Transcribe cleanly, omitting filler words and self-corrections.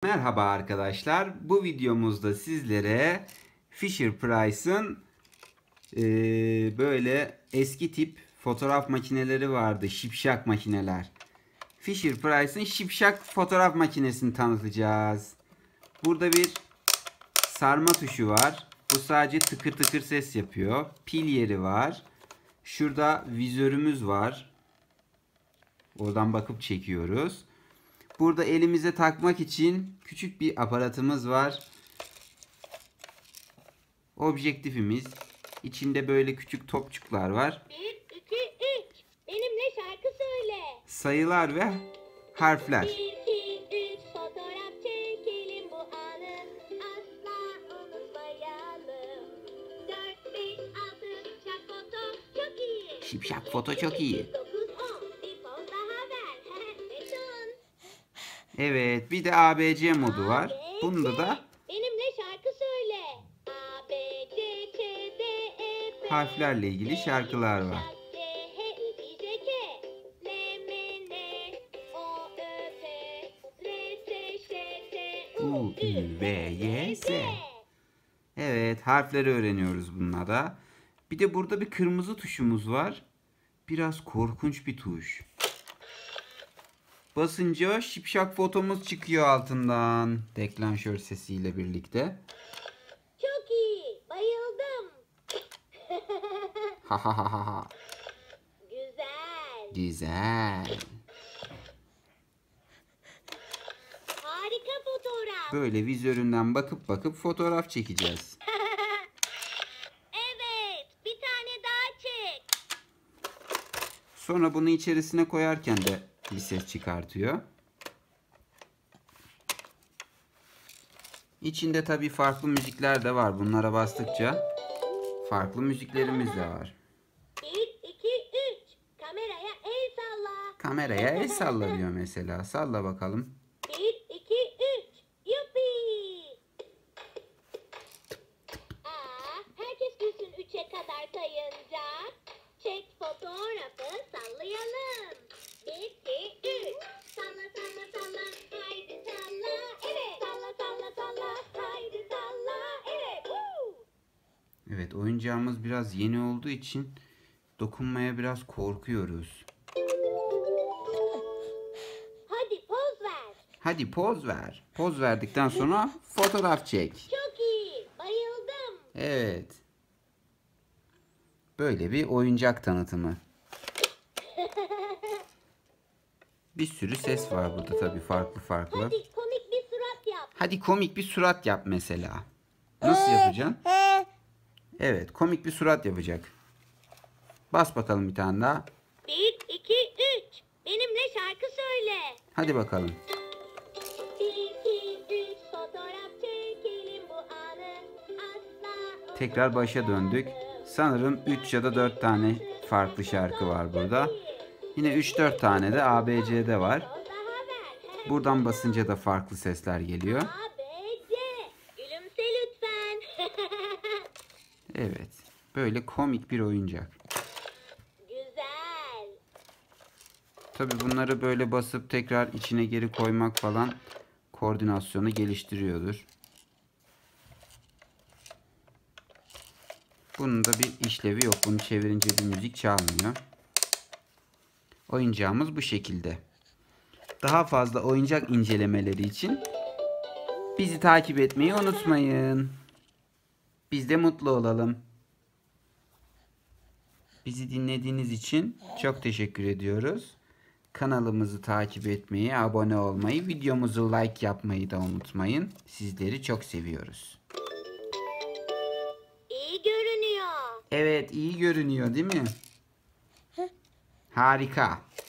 Merhaba arkadaşlar. Bu videomuzda sizlere Fisher-Price'ın böyle eski tip fotoğraf makineleri vardı. Şipşak makineler. Fisher-Price'ın şipşak fotoğraf makinesini tanıtacağız. Burada bir sarma tuşu var. Bu sadece tıkır tıkır ses yapıyor. Pil yeri var. Şurada vizörümüz var. Oradan bakıp çekiyoruz. Burada elimize takmak için küçük bir aparatımız var. Objektifimiz. İçinde böyle küçük topçuklar var. 1, 2, 3. Benimle şarkı söyle. Sayılar ve harfler. 1, 2, 3. Fotoğraf çekelim bu anı. Asla unutmayalım. 4, 5, 6. Şak foto çok iyi. Şipşak foto çok iyi. 9, 10. Bir poz daha ver. Beton. Evet, bir de ABC modu var. Bunda da Benimle şarkı söyle. A, B, C, Ç, D, E, F. harflerle ilgili şarkılar var. C, H, I, J, K. L, M, N. O, Ö, P. R, S, Ş, T, U, Ü, V, Y, Z. Evet, harfleri öğreniyoruz bunlara. Bir de burada bir kırmızı tuşumuz var. Biraz korkunç bir tuş. Basınca şipşak fotomuz çıkıyor altından. Deklanşör sesiyle birlikte. Çok iyi. Bayıldım. Ha ha ha ha ha. Güzel. Güzel. Harika fotoğraf. Böyle vizöründen bakıp fotoğraf çekeceğiz. Evet. Bir tane daha çek. Sonra bunu içerisine koyarken de bir ses çıkartıyor. İçinde tabii farklı müzikler de var. Bunlara bastıkça farklı müziklerimiz de var. 1, 2, 3. Kameraya el salla. Kameraya el salla diyor mesela. Salla bakalım. 1, 2, 3. Yuppi. Herkes gülsün 3'e kadar sayınca. Çek fotoğrafı sallayalım. 1, 2, 3. Salla salla salla. Haydi salla. Evet. Salla salla salla. Haydi salla. Evet. Woo. Evet, oyuncağımız biraz yeni olduğu için dokunmaya biraz korkuyoruz. Hadi poz ver. Hadi poz ver. Poz verdikten sonra fotoğraf çek. Çok iyi. Bayıldım. Evet. Böyle bir oyuncak tanıtımı. Bir sürü ses var burada tabii farklı farklı. Hadi komik bir surat yap. Hadi komik bir surat yap mesela. Nasıl yapacaksın? Evet, komik bir surat yapacak. Bas bakalım bir tane daha. 1, 2, 3. Benimle şarkı söyle. Hadi bakalım. 1, 2, 3. Fotoğraf çekelim bu anı. Asla Tekrar başa döndük. Sanırım 3 ya da 4 tane farklı şarkı var burada. Yine 3-4 tane de ABC'de var. poz daha ver. Buradan basınca da farklı sesler geliyor. A, B, C. Gülümse lütfen. Evet. Böyle komik bir oyuncak. Güzel. Tabii bunları böyle basıp tekrar içine geri koymak falan koordinasyonu geliştiriyordur. Bunun da bir işlevi yok. Bunu çevirince bir müzik çalmıyor. Oyuncağımız bu şekilde. Daha fazla oyuncak incelemeleri için bizi takip etmeyi unutmayın. Biz de mutlu olalım. Bizi dinlediğiniz için çok teşekkür ediyoruz. Kanalımızı takip etmeyi, abone olmayı, videomuzu like yapmayı da unutmayın. Sizleri çok seviyoruz. İyi görünüyor. Evet, iyi görünüyor değil mi? Harika.